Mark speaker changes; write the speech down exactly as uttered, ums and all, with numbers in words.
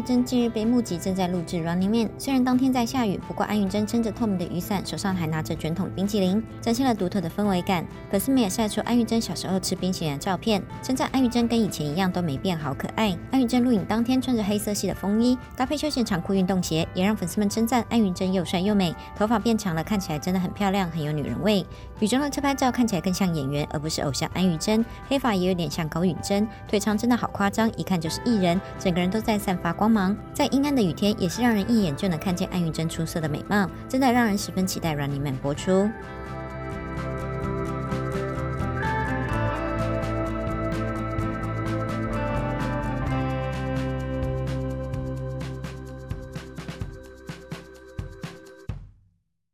Speaker 1: 玉珍近日被目击正在录制 Running Man， 虽然当天在下雨，不过安玉珍撑着透明的雨伞，手上还拿着卷筒冰淇淋，展现了独特的氛围感。粉丝们也晒出安玉珍小时候吃冰淇淋的照片，称赞安玉珍跟以前一样都没变，好可爱。安玉珍录影当天穿着黑色系的风衣，搭配休闲长裤运动鞋，也让粉丝们称赞安玉珍又帅又美，头发变长了，看起来真的很漂亮，很有女人味。雨中的侧拍照看起来更像演员，而不是偶像安玉珍，黑发也有点像高允贞，腿长真的好夸张，一看就是艺人，整个人都在散发光芒。在阴暗的雨天，也是让人一眼就能看见安玉珍出色的美貌，真的让人十分期待 Running Man 播出。